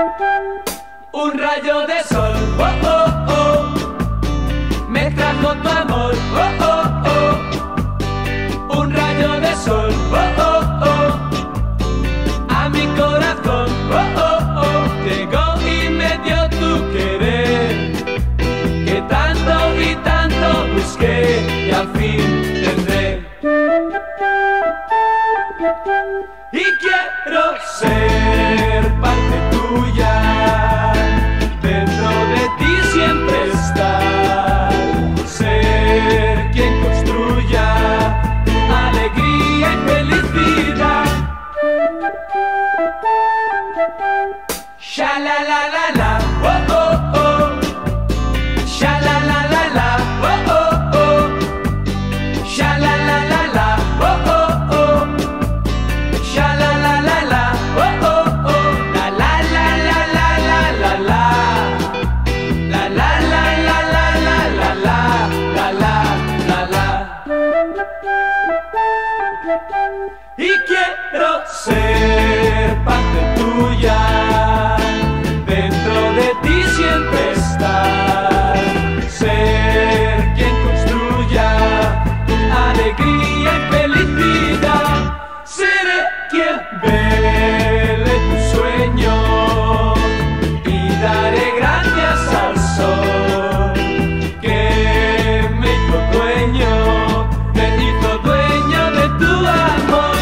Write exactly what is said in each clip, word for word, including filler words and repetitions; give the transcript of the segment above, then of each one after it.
Un rayo de sol, oh, oh, oh, me trajo tu amor, oh, oh, oh. Un rayo de sol, oh, oh, oh, a mi corazón, oh, oh, oh. Llegó y me dio tu querer, que tanto y tanto busqué y al fin tendré. Y quiero ser parte tuya, dentro de ti siempre estar, ser quien construya alegría y felicidad. Sha la la la la, oh oh oh. Sha la la la la, oh oh oh. Sha la la la la, oh oh oh. Sha la la la la, oh oh oh. La la la la la la la la. La la la la la la la la. La la la la. Y quiero ser parte tuya, dentro de ti siempre estar, ser quien construya alegría y felicidad. Seré quien vele tu sueño y daré gracias al sol que me hizo dueño, me hizo dueño de tu amor.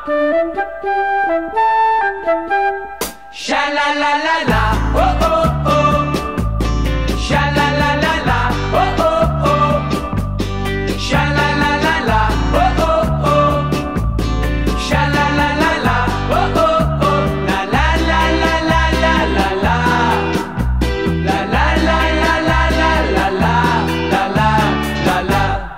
Sha la la la la, oh oh oh. Sha la la la la, oh oh oh. Sha la la la la, oh oh oh. Sha la la la la, oh oh oh. La la la la la la la la. La la la la la la la la. La la la la.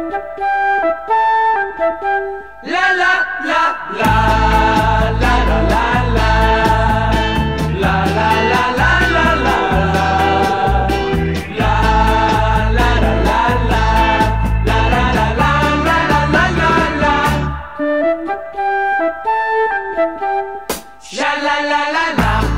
La la la la. La la la la. La la la la la la la. La la la la la. La la la la la la la la. Sha la la la la.